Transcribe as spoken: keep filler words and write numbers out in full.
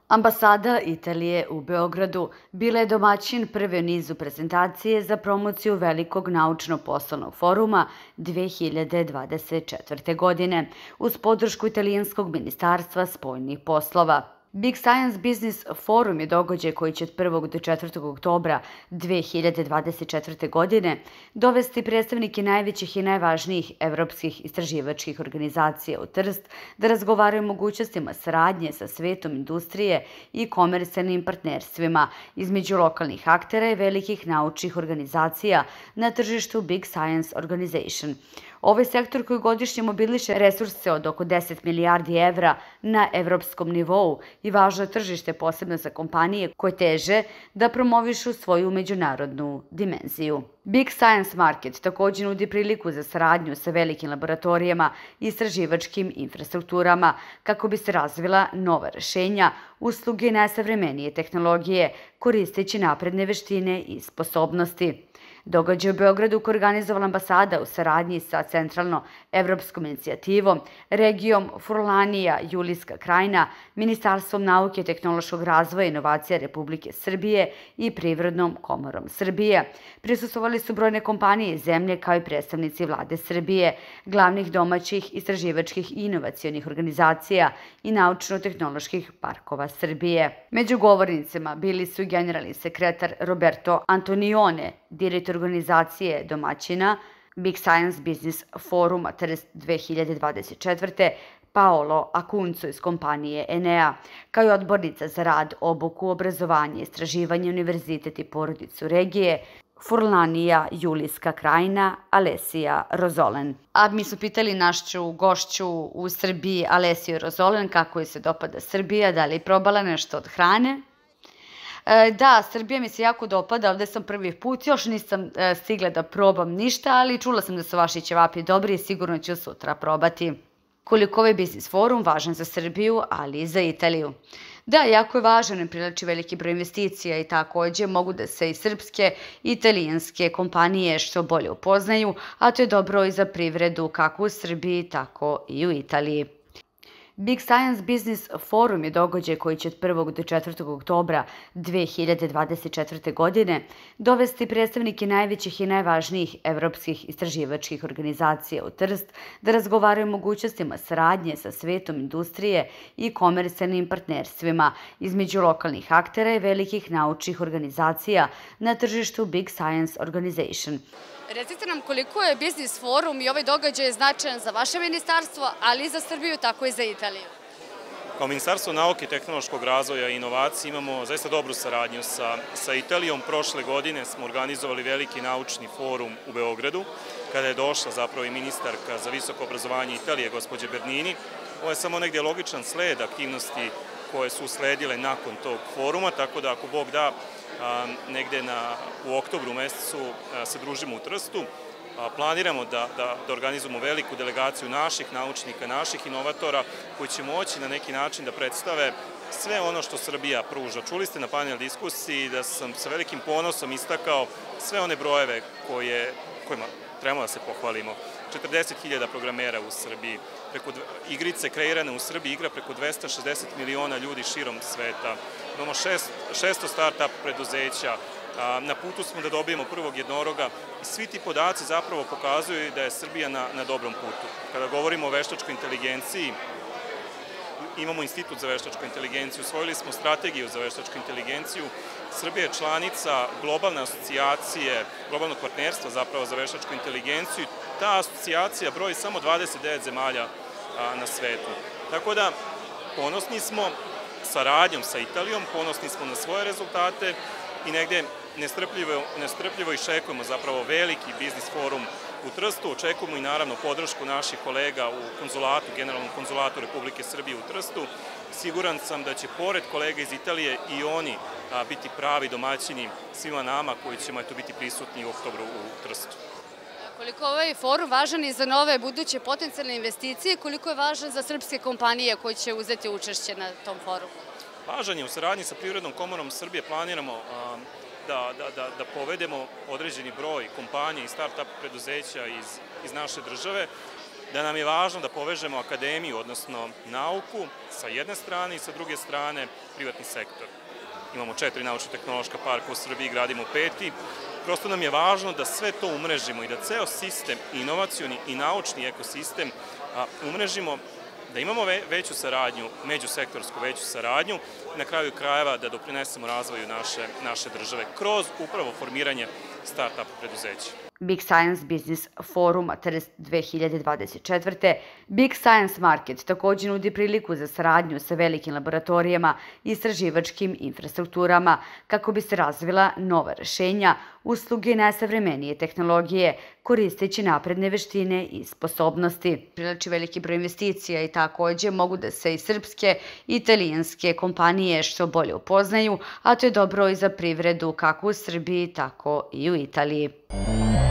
Ambasada Italije u Beogradu bila je domaćin prve u nizu prezentacije za promociju Velikog naučno-poslovnog foruma dve hiljade dvadeset četvrte. godine uz podršku Italijanskog ministarstva spoljnih poslova. Big Science Business Forum je događaj koji će od prvog do četvrtog oktobra dve hiljade dvadeset četvrte. godine dovesti predstavnike najvećih i najvažnijih evropskih istraživačkih organizacija u Trst da razgovaraju o mogućnostima saradnje sa svetom industrije i komercijalnim partnerstvima između lokalnih aktera i velikih naučnih organizacija na tržištu Big Science Organization. Ovaj sektor koji godišnje mobiliše resurse od oko deset milijardi evra na evropskom nivou i važno je tržište posebno za kompanije koje teže da promovišu svoju međunarodnu dimenziju. Big Science Market također nudi priliku za saradnju sa velikim laboratorijama i istraživačkim infrastrukturama kako bi se razvila nova rešenja, usluge i najsavremenije tehnologije koristeći napredne veštine i sposobnosti. Događaj u Beogradu koji je organizovala ambasada u saradnji sa Centralno-evropskom inicijativom, regijom Furlanija, Julijska krajina, Ministarstvom nauke, tehnološkog razvoja i inovacija Republike Srbije i Privrednom komorom Srbije. Prisustvovali su brojne kompanije iz zemlje kao i predstavnici vlade Srbije, glavnih domaćih istraživačkih i inovacionih organizacija i naučno-tehnoloških parkova Srbije. Među govornicima bili su generalni sekretar Roberto Antonione, direktor organizacije domaćina Big Science Business Foruma Trst dve hiljade dvadeset četvrte. Paolo Acunzo iz kompanije Enea, kao i odbornica za rad, obuku, obrazovanje, istraživanje, univerzitet i porodicu regije, Furlanija, Julijska krajina, Alesija Rozolen. A mi su pitali našu gošću u Srbiji, Alesiju Rozolen, kako joj se dopada Srbija, da li je probala nešto od hrane? Da, Srbija mi se jako dopada, ovde sam prvi put, još nisam stigla da probam ništa, ali čula sam da su vaši ćevapi dobri i sigurno ću sutra probati. Koliko ovaj biznis forum važan za Srbiju, ali i za Italiju. Da, jako je važan, ne privlači veliki broj investicija i takođe mogu da se i srpske i italijanske kompanije što bolje upoznaju, a to je dobro i za privredu kako u Srbiji, tako i u Italiji. Big Science Business Forum je događaj koji će od prvog do četvrtog. oktobra dve hiljade dvadeset četvrte. godine dovesti predstavnike najvećih i najvažnijih evropskih istraživačkih organizacija u Trst da razgovaraju o mogućnostima saradnje sa svetom industrije i komercijalnim partnerstvima između lokalnih aktera i velikih naučnih organizacija na tržištu Big Science Organization. Recite nam koliko je Biznis forum i ovaj događaj značajan za vaše ministarstvo, ali i za Srbiju, tako i za Italiju. Kao Ministarstvo nauke, tehnološkog razvoja i inovacije imamo zaista dobru saradnju sa, sa Italijom. Prošle godine smo organizovali veliki naučni forum u Beogradu, kada je došla zapravo i ministarka za visoko obrazovanje Italije, gospođa Bernini. Ovo je samo negdje logičan sled aktivnosti koje su usledile nakon tog foruma, tako da ako Bog da, negde na, u oktobru mesecu se družimo u Trstu. Planiramo da, da, da organizujemo veliku delegaciju naših naučnika, naših inovatora koji će moći na neki način da predstave sve ono što Srbija pruža. Čuli ste na panel diskusiji da sam sa velikim ponosom istakao sve one brojeve koje, kojima trebamo da se pohvalimo. četrdeset hiljada programera u Srbiji, preko igrice kreirane u Srbiji igra preko dvesta šezdeset miliona ljudi širom sveta. Imamo šesto start-up preduzeća, na putu smo da dobijemo prvog jednoroga i svi ti podaci zapravo pokazuju da je Srbija na, na dobrom putu. Kada govorimo o veštačkoj inteligenciji, imamo Institut za veštačku inteligenciju, usvojili smo strategiju za veštačku inteligenciju. Srbija je članica globalne asocijacije, globalnog partnerstva zapravo za veštačku inteligenciju. Ta asocijacija broji samo dvadeset devet zemalja na svetu. Tako da, ponosni smo saradnjom sa Italijom, ponosni smo na svoje rezultate i negde nestrpljivo, nestrpljivo iščekujemo zapravo veliki biznis forum u Trstu. Očekujemo i naravno podršku naših kolega u konzulatu, generalnom konzulatu Republike Srbije u Trstu. Siguran sam da će pored kolega iz Italije i oni a, biti pravi domaćini svima nama koji ćemo eto biti prisutni u oktobru u Trstu. Koliko je ovaj forum važan i za nove buduće potencijalne investicije, koliko je važan za srpske kompanije koje će uzeti učešće na tom forumu? Važan je, u saradnji sa Privrednom komorom Srbije planiramo a, Da, da, da, da povedemo određeni broj kompanija i start-up preduzeća iz, iz naše države. da nam je važno da povežemo akademiju, odnosno nauku, sa jedne strane i sa druge strane privatni sektor. Imamo četiri naučno-tehnološka parka u Srbiji, gradimo peti. Prosto nam je važno da sve to umrežimo i da ceo sistem, inovacioni i naučni ekosistem umrežimo, da imamo veću saradnju, međusektorsku veću saradnju, na kraju krajeva da doprinesemo razvoju naše, naše države kroz upravo formiranje start-up preduzeća. Big Science Business Forum dve hiljade dvadeset četvrte. Big Science Market također nudi priliku za saradnju sa velikim laboratorijama i istraživačkim infrastrukturama kako bi se razvila nova rešenja, usluge i najsavremenije tehnologije, koristeći napredne veštine i sposobnosti. Priliči veliki broj investicija i također mogu da se i srpske i italijanske kompanije što bolje upoznaju, a to je dobro i za privredu kako u Srbiji, tako i u Italiji.